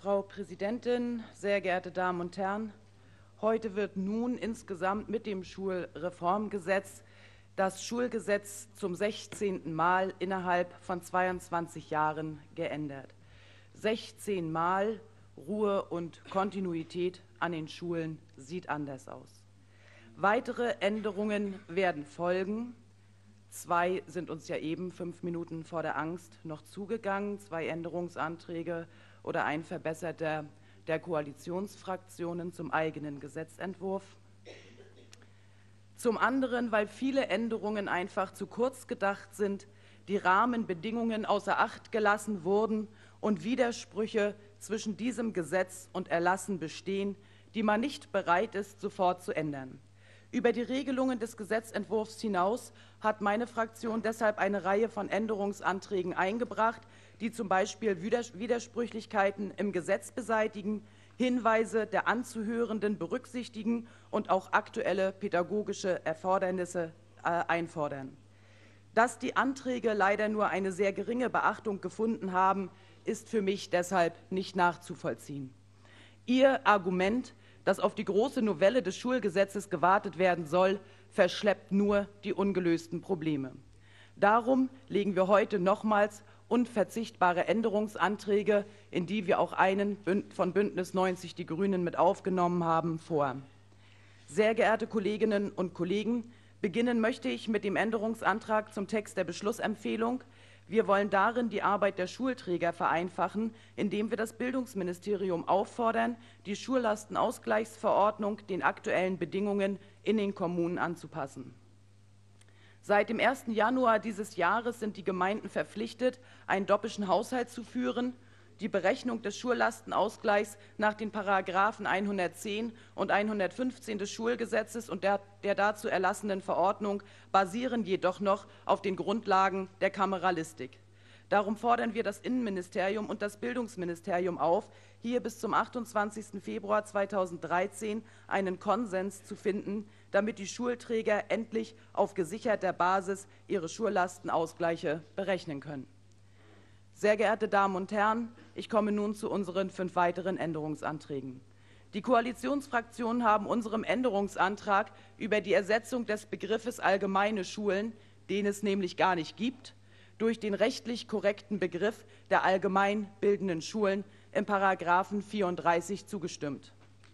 Frau Präsidentin, sehr geehrte Damen und Herren! Heute wird nun insgesamt mit dem Schulreformgesetz das Schulgesetz zum 16. Mal innerhalb von 22 Jahren geändert. 16 Mal Ruhe und Kontinuität an den Schulen sieht anders aus. Weitere Änderungen werden folgen. 2 sind uns ja eben 5 Minuten vor der Angst noch zugegangen, 2 Änderungsanträge oder ein verbesserter der Koalitionsfraktionen zum eigenen Gesetzentwurf. Zum anderen, weil viele Änderungen einfach zu kurz gedacht sind, die Rahmenbedingungen außer Acht gelassen wurden und Widersprüche zwischen diesem Gesetz und Erlassen bestehen, die man nicht bereit ist, sofort zu ändern. Über die Regelungen des Gesetzentwurfs hinaus hat meine Fraktion deshalb eine Reihe von Änderungsanträgen eingebracht, die zum Beispiel Widersprüchlichkeiten im Gesetz beseitigen, Hinweise der Anzuhörenden berücksichtigen und auch aktuelle pädagogische Erfordernisse einfordern. Dass die Anträge leider nur eine sehr geringe Beachtung gefunden haben, ist für mich deshalb nicht nachzuvollziehen. Ihr Argument, dass auf die große Novelle des Schulgesetzes gewartet werden soll, verschleppt nur die ungelösten Probleme. Darum legen wir heute nochmals unverzichtbare Änderungsanträge, in die wir auch einen von Bündnis 90 Die Grünen mit aufgenommen haben, vor. Sehr geehrte Kolleginnen und Kollegen, beginnen möchte ich mit dem Änderungsantrag zum Text der Beschlussempfehlung. Wir wollen darin die Arbeit der Schulträger vereinfachen, indem wir das Bildungsministerium auffordern, die Schullastenausgleichsverordnung den aktuellen Bedingungen in den Kommunen anzupassen. Seit dem 1. Januar dieses Jahres sind die Gemeinden verpflichtet, einen doppelten Haushalt zu führen. Die Berechnung des Schullastenausgleichs nach den Paragraphen 110 und 115 des Schulgesetzes und der dazu erlassenen Verordnung basieren jedoch noch auf den Grundlagen der Kameralistik. Darum fordern wir das Innenministerium und das Bildungsministerium auf, hier bis zum 28. Februar 2013 einen Konsens zu finden, damit die Schulträger endlich auf gesicherter Basis ihre Schullastenausgleiche berechnen können. Sehr geehrte Damen und Herren, ich komme nun zu unseren 5 weiteren Änderungsanträgen. Die Koalitionsfraktionen haben unserem Änderungsantrag über die Ersetzung des Begriffes allgemeine Schulen, den es nämlich gar nicht gibt, durch den rechtlich korrekten Begriff der allgemein bildenden Schulen im Paragraphen 34 zugestimmt.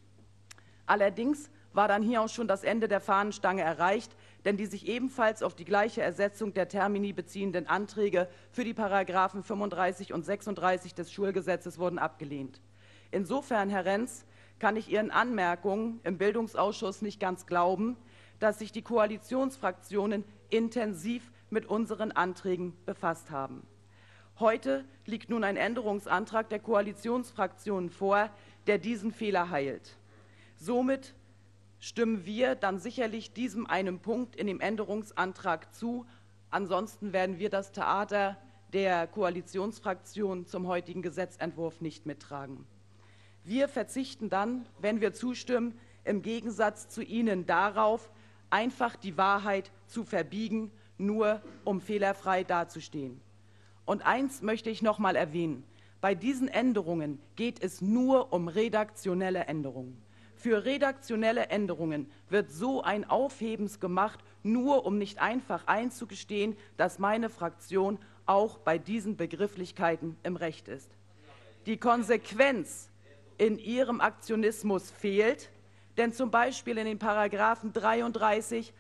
Allerdings war dann hier auch schon das Ende der Fahnenstange erreicht, denn die sich ebenfalls auf die gleiche Ersetzung der Termini beziehenden Anträge für die Paragraphen 35 und 36 des Schulgesetzes wurden abgelehnt. Insofern, Herr Renz, kann ich Ihren Anmerkungen im Bildungsausschuss nicht ganz glauben, dass sich die Koalitionsfraktionen intensiv mit unseren Anträgen befasst haben. Heute liegt nun ein Änderungsantrag der Koalitionsfraktionen vor, der diesen Fehler heilt. Somit stimmen wir dann sicherlich diesem einen Punkt in dem Änderungsantrag zu. Ansonsten werden wir das Theater der Koalitionsfraktion zum heutigen Gesetzentwurf nicht mittragen. Wir verzichten dann, wenn wir zustimmen, im Gegensatz zu Ihnen darauf, einfach die Wahrheit zu verbiegen, nur um fehlerfrei dazustehen. Und eins möchte ich noch mal erwähnen: Bei diesen Änderungen geht es nur um redaktionelle Änderungen. Für redaktionelle Änderungen wird so ein Aufhebens gemacht, nur um nicht einfach einzugestehen, dass meine Fraktion auch bei diesen Begrifflichkeiten im Recht ist. Die Konsequenz in ihrem Aktionismus fehlt, denn zum Beispiel in den Paragraphen 33,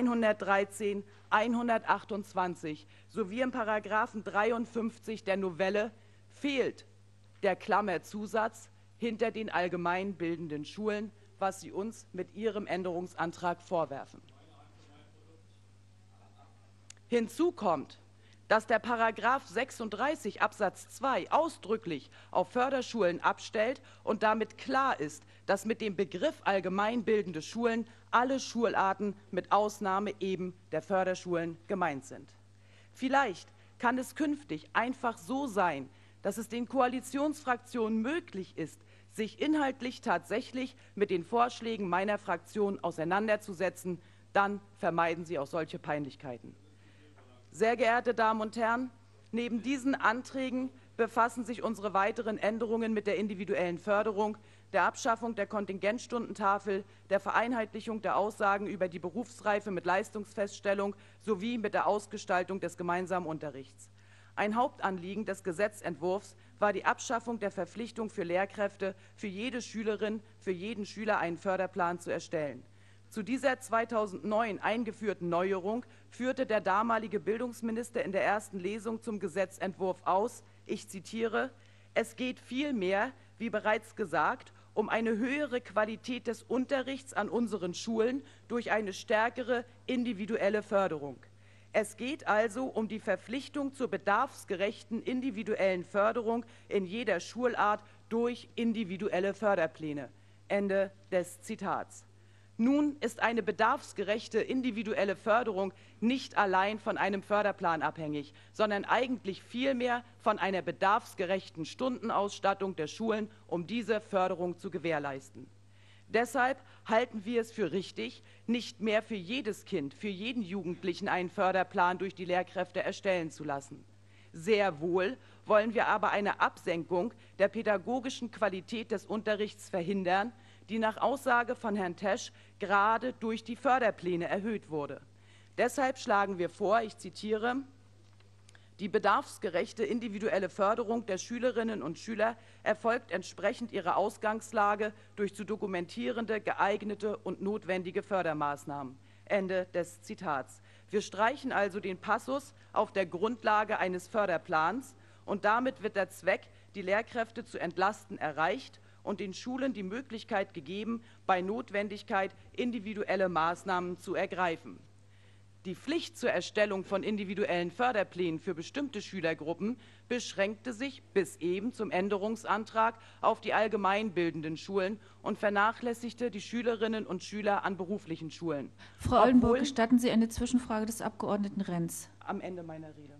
113, 128 sowie im Paragraphen 53 der Novelle fehlt der Klammerzusatz hinter den allgemein bildenden Schulen, was Sie uns mit Ihrem Änderungsantrag vorwerfen. Hinzu kommt, dass der Paragraph 36 Absatz 2 ausdrücklich auf Förderschulen abstellt und damit klar ist, dass mit dem Begriff allgemeinbildende Schulen alle Schularten mit Ausnahme eben der Förderschulen gemeint sind. Vielleicht kann es künftig einfach so sein, dass es den Koalitionsfraktionen möglich ist, sich inhaltlich tatsächlich mit den Vorschlägen meiner Fraktion auseinanderzusetzen. Dann vermeiden Sie auch solche Peinlichkeiten. Sehr geehrte Damen und Herren, neben diesen Anträgen befassen sich unsere weiteren Änderungen mit der individuellen Förderung, der Abschaffung der Kontingentstundentafel, der Vereinheitlichung der Aussagen über die Berufsreife mit Leistungsfeststellung sowie mit der Ausgestaltung des gemeinsamen Unterrichts. Ein Hauptanliegen des Gesetzentwurfs war die Abschaffung der Verpflichtung für Lehrkräfte, für jede Schülerin, für jeden Schüler einen Förderplan zu erstellen. Zu dieser 2009 eingeführten Neuerung führte der damalige Bildungsminister in der ersten Lesung zum Gesetzentwurf aus, ich zitiere, es geht vielmehr, wie bereits gesagt, um eine höhere Qualität des Unterrichts an unseren Schulen durch eine stärkere individuelle Förderung. Es geht also um die Verpflichtung zur bedarfsgerechten individuellen Förderung in jeder Schulart durch individuelle Förderpläne. Ende des Zitats. Nun ist eine bedarfsgerechte individuelle Förderung nicht allein von einem Förderplan abhängig, sondern eigentlich vielmehr von einer bedarfsgerechten Stundenausstattung der Schulen, um diese Förderung zu gewährleisten. Deshalb halten wir es für richtig, nicht mehr für jedes Kind, für jeden Jugendlichen einen Förderplan durch die Lehrkräfte erstellen zu lassen. Sehr wohl wollen wir aber eine Absenkung der pädagogischen Qualität des Unterrichts verhindern, die nach Aussage von Herrn Tesch gerade durch die Förderpläne erhöht wurde. Deshalb schlagen wir vor, ich zitiere, die bedarfsgerechte individuelle Förderung der Schülerinnen und Schüler erfolgt entsprechend ihrer Ausgangslage durch zu dokumentierende, geeignete und notwendige Fördermaßnahmen. Ende des Zitats. Wir streichen also den Passus auf der Grundlage eines Förderplans und damit wird der Zweck, die Lehrkräfte zu entlasten, erreicht und den Schulen die Möglichkeit gegeben, bei Notwendigkeit individuelle Maßnahmen zu ergreifen. Die Pflicht zur Erstellung von individuellen Förderplänen für bestimmte Schülergruppen beschränkte sich bis eben zum Änderungsantrag auf die allgemeinbildenden Schulen und vernachlässigte die Schülerinnen und Schüler an beruflichen Schulen. Frau Oldenburg, gestatten Sie eine Zwischenfrage des Abgeordneten Renz? Am Ende meiner Rede.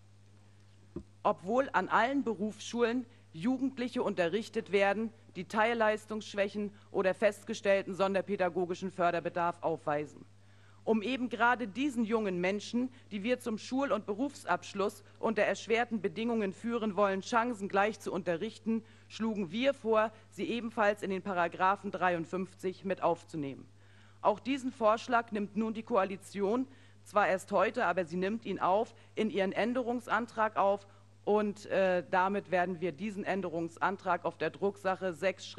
Obwohl an allen Berufsschulen Jugendliche unterrichtet werden, die Teilleistungsschwächen oder festgestellten sonderpädagogischen Förderbedarf aufweisen. Um eben gerade diesen jungen Menschen, die wir zum Schul- und Berufsabschluss unter erschwerten Bedingungen führen wollen, chancengleich zu unterrichten, schlugen wir vor, sie ebenfalls in den Paragraphen 53 mit aufzunehmen. Auch diesen Vorschlag nimmt nun die Koalition, zwar erst heute, aber sie nimmt ihn auf, in ihren Änderungsantrag auf und damit werden wir diesen Änderungsantrag auf der Drucksache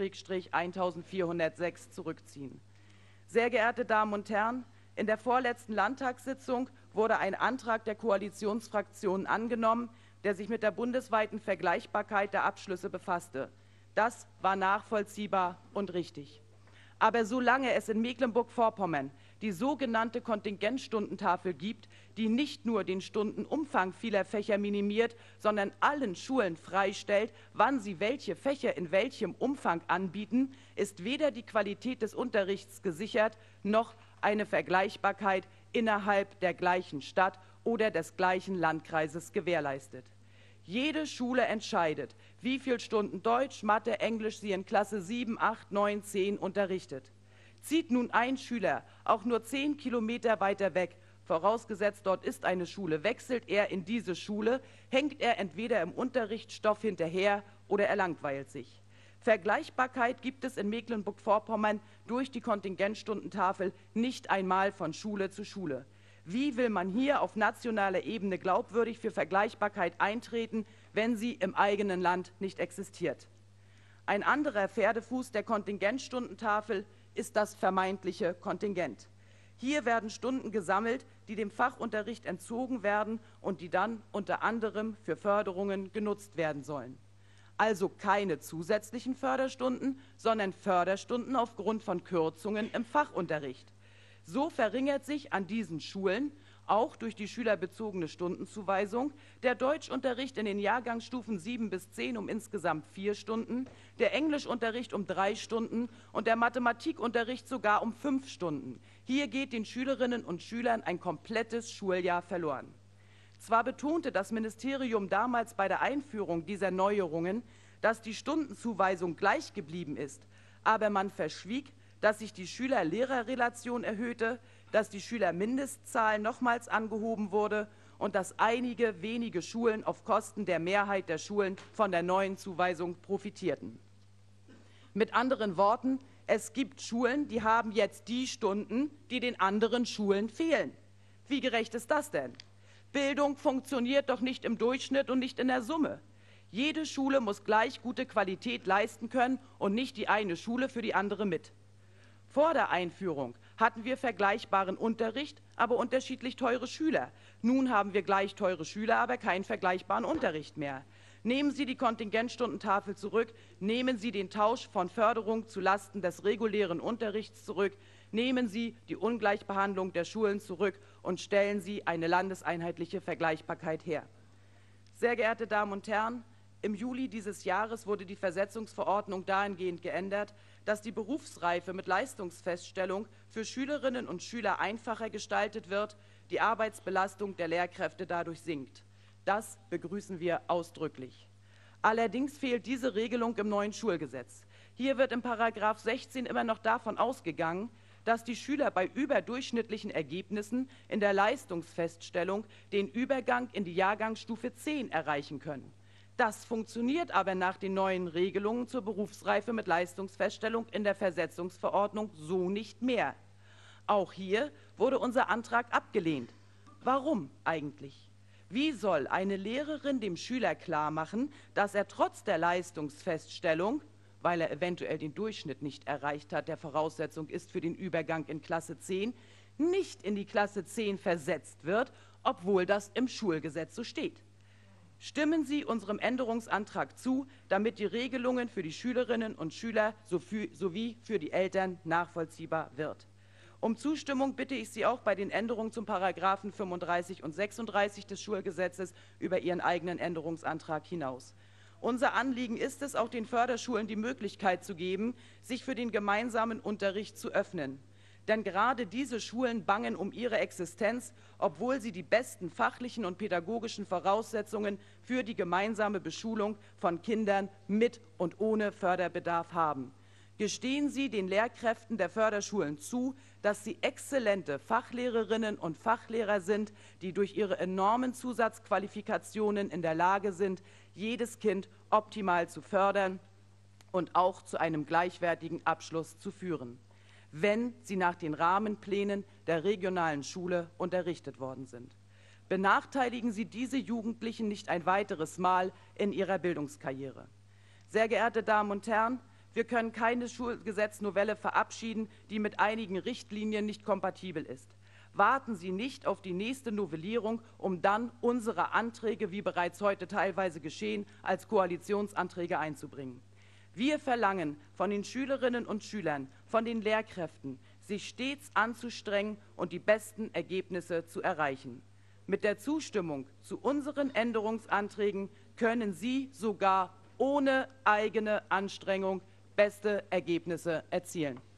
6/1406 zurückziehen. Sehr geehrte Damen und Herren, in der vorletzten Landtagssitzung wurde ein Antrag der Koalitionsfraktionen angenommen, der sich mit der bundesweiten Vergleichbarkeit der Abschlüsse befasste. Das war nachvollziehbar und richtig. Aber solange es in Mecklenburg-Vorpommern die sogenannte Kontingentstundentafel gibt, die nicht nur den Stundenumfang vieler Fächer minimiert, sondern allen Schulen freistellt, wann sie welche Fächer in welchem Umfang anbieten, ist weder die Qualität des Unterrichts gesichert, noch eine Vergleichbarkeit innerhalb der gleichen Stadt oder des gleichen Landkreises gewährleistet. Jede Schule entscheidet, wie viele Stunden Deutsch, Mathe, Englisch sie in Klasse 7, 8, 9, 10 unterrichtet. Zieht nun ein Schüler auch nur 10 Kilometer weiter weg, vorausgesetzt dort ist eine Schule, wechselt er in diese Schule, hängt er entweder im Unterrichtsstoff hinterher oder er langweilt sich. Vergleichbarkeit gibt es in Mecklenburg-Vorpommern durch die Kontingentstundentafel nicht einmal von Schule zu Schule. Wie will man hier auf nationaler Ebene glaubwürdig für Vergleichbarkeit eintreten, wenn sie im eigenen Land nicht existiert? Ein anderer Pferdefuß der Kontingentstundentafel ist das vermeintliche Kontingent. Hier werden Stunden gesammelt, die dem Fachunterricht entzogen werden und die dann unter anderem für Förderungen genutzt werden sollen. Also keine zusätzlichen Förderstunden, sondern Förderstunden aufgrund von Kürzungen im Fachunterricht. So verringert sich an diesen Schulen, auch durch die schülerbezogene Stundenzuweisung, der Deutschunterricht in den Jahrgangsstufen 7 bis 10 um insgesamt 4 Stunden, der Englischunterricht um 3 Stunden und der Mathematikunterricht sogar um 5 Stunden. Hier geht den Schülerinnen und Schülern ein komplettes Schuljahr verloren. Zwar betonte das Ministerium damals bei der Einführung dieser Neuerungen, dass die Stundenzuweisung gleich geblieben ist, aber man verschwieg, dass sich die Schüler-Lehrer-Relation erhöhte, dass die Schülermindestzahl nochmals angehoben wurde und dass einige wenige Schulen auf Kosten der Mehrheit der Schulen von der neuen Zuweisung profitierten. Mit anderen Worten, es gibt Schulen, die haben jetzt die Stunden, die den anderen Schulen fehlen. Wie gerecht ist das denn? Bildung funktioniert doch nicht im Durchschnitt und nicht in der Summe. Jede Schule muss gleich gute Qualität leisten können und nicht die eine Schule für die andere mit. Vor der Einführung hatten wir vergleichbaren Unterricht, aber unterschiedlich teure Schüler. Nun haben wir gleich teure Schüler, aber keinen vergleichbaren Unterricht mehr. Nehmen Sie die Kontingentstundentafel zurück, nehmen Sie den Tausch von Förderung zulasten des regulären Unterrichts zurück, nehmen Sie die Ungleichbehandlung der Schulen zurück und stellen Sie eine landeseinheitliche Vergleichbarkeit her. Sehr geehrte Damen und Herren, im Juli dieses Jahres wurde die Versetzungsverordnung dahingehend geändert, dass die Berufsreife mit Leistungsfeststellung für Schülerinnen und Schüler einfacher gestaltet wird, die Arbeitsbelastung der Lehrkräfte dadurch sinkt. Das begrüßen wir ausdrücklich. Allerdings fehlt diese Regelung im neuen Schulgesetz. Hier wird in § 16 immer noch davon ausgegangen, dass die Schüler bei überdurchschnittlichen Ergebnissen in der Leistungsfeststellung den Übergang in die Jahrgangsstufe 10 erreichen können. Das funktioniert aber nach den neuen Regelungen zur Berufsreife mit Leistungsfeststellung in der Versetzungsverordnung so nicht mehr. Auch hier wurde unser Antrag abgelehnt. Warum eigentlich? Wie soll eine Lehrerin dem Schüler klarmachen, dass er trotz der Leistungsfeststellung, weil er eventuell den Durchschnitt nicht erreicht hat, der Voraussetzung ist für den Übergang in Klasse 10, nicht in die Klasse 10 versetzt wird, obwohl das im Schulgesetz so steht? Stimmen Sie unserem Änderungsantrag zu, damit die Regelungen für die Schülerinnen und Schüler sowie für die Eltern nachvollziehbar wird. Um Zustimmung bitte ich Sie auch bei den Änderungen zum Paragraphen 35 und 36 des Schulgesetzes über Ihren eigenen Änderungsantrag hinaus. Unser Anliegen ist es, auch den Förderschulen die Möglichkeit zu geben, sich für den gemeinsamen Unterricht zu öffnen. Denn gerade diese Schulen bangen um ihre Existenz, obwohl sie die besten fachlichen und pädagogischen Voraussetzungen für die gemeinsame Beschulung von Kindern mit und ohne Förderbedarf haben. Gestehen Sie den Lehrkräften der Förderschulen zu, dass sie exzellente Fachlehrerinnen und Fachlehrer sind, die durch ihre enormen Zusatzqualifikationen in der Lage sind, jedes Kind optimal zu fördern und auch zu einem gleichwertigen Abschluss zu führen, wenn sie nach den Rahmenplänen der regionalen Schule unterrichtet worden sind. Benachteiligen Sie diese Jugendlichen nicht ein weiteres Mal in ihrer Bildungskarriere. Sehr geehrte Damen und Herren, wir können keine Schulgesetznovelle verabschieden, die mit einigen Richtlinien nicht kompatibel ist. Warten Sie nicht auf die nächste Novellierung, um dann unsere Anträge, wie bereits heute teilweise geschehen, als Koalitionsanträge einzubringen. Wir verlangen von den Schülerinnen und Schülern, von den Lehrkräften, sich stets anzustrengen und die besten Ergebnisse zu erreichen. Mit der Zustimmung zu unseren Änderungsanträgen können Sie sogar ohne eigene Anstrengung beste Ergebnisse erzielen.